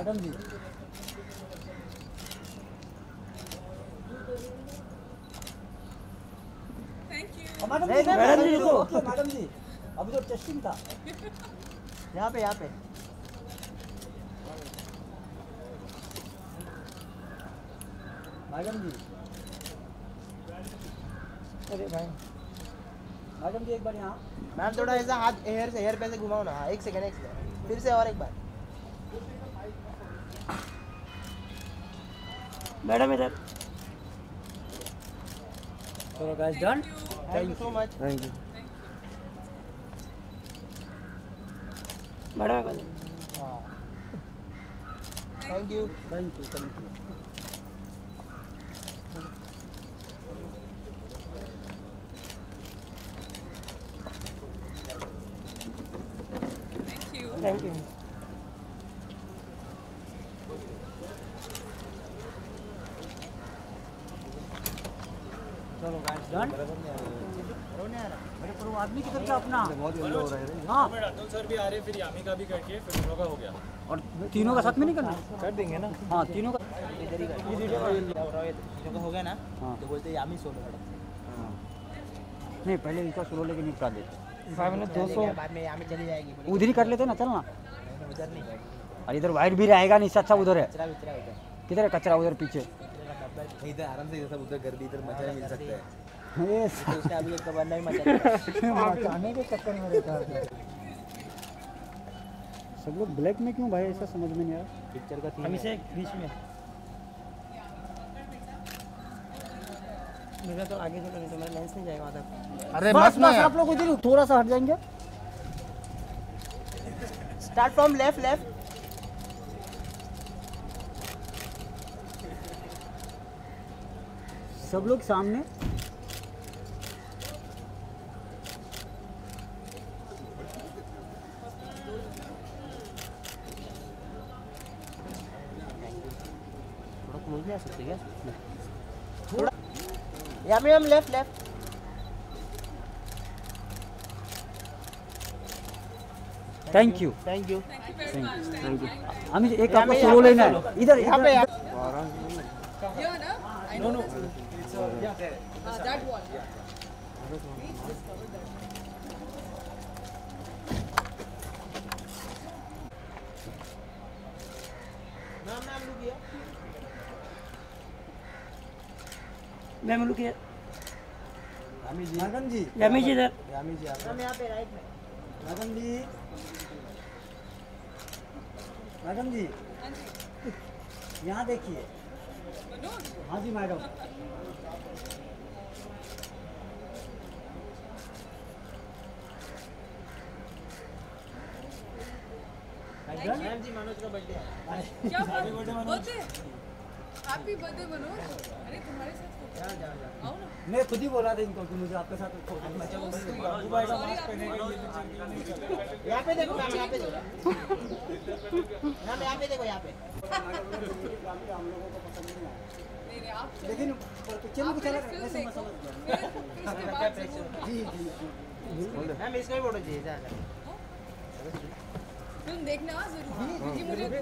Madam जी madam जी रुको। Okay madam जी अभी तो टेस्टिंग था। यहाँ पे मैडम जी अरे भाई मैडम जी एक बार यहाँ। मैम थोड़ा ऐसा हाथ हेयर पे से घुमाओ ना। हाँ, एक सेकंड फिर से और एक बार। मैडम इधर। चलो guys done. Thank you so much. Thank you madam thank you. Thank you thank you. Thank you. चलो गाइस डन। अरे पर वो आदमी किधर गया अपना? बहुत येलो हो रहा है। हाँ राठौर सर भी आ रहे, फिर यामी का भी करके फिर दोनों का हो गया। और तीनों का साथ में नहीं करना? कर देंगे ना। हाँ तीनों का इधर ही कर हो गया ना। हाँ। तो बोलते यामी सोलो मैडम। नहीं पहले इनका सोलो लेके निपटा देते। 5 मिनट 200 बाद में यामी चली जाएगी। उधर ही कर लेते ना, चल ना। उधर नहीं और इधर वाइट भी रहेगा नहीं, अच्छा उधर है। कचरा उधर किधर है कचरा? उधर पीछे। इधर आराम से सब उधर कर दी, इधर मजा मिल सकता है। ये उसने अभी एक बंदा ही मचा मचाने के चक्कर में रहता है। सब लोग ब्लैक में क्यों भाई, ऐसा समझ में नहीं आ रहा। पिक्चर का हम इसे बीच में मेरा तो आगे चलो, नहीं तो मेरा लेंस नहीं जाएगा वहाँ तक। अरे बस बस आप लोग इधर थोड़ा सा हट जाएंगे। Start from left. सब लोग सामने। थोड़ा क्लोज नहीं आ सकते क्या? थोड़ा यामी हम left. Thank you. Thank you. Thank you. हम एक आपको सोलो लेना है। इधर यहाँ पे No, it's that one. Ma'am look here. Madam ji Yami ji इधर। यामी जी मैम यहाँ पे राइट में। मैडम जी मैडम जी यहाँ देखिए। हाँ जी मैडम। मैम जी मनोज का बर्थडे है। क्या बर्थडे? Happy birthday Manoj. अरे तुम्हारे साथ आओ ना। मैं खुद ही बोला था इनको कि मुझे आपके साथ यहाँ पे देखो मैम, यहाँ पे देखो मैम, यहाँ पे देखो यहाँ पे। नहीं नहीं आप लेकिन पिक्चर में कुछ अलग ऐसे मसाला जी जी मैम इसका भी फोटो चाहिए था। तुम देखना जरूर क्योंकि मुझे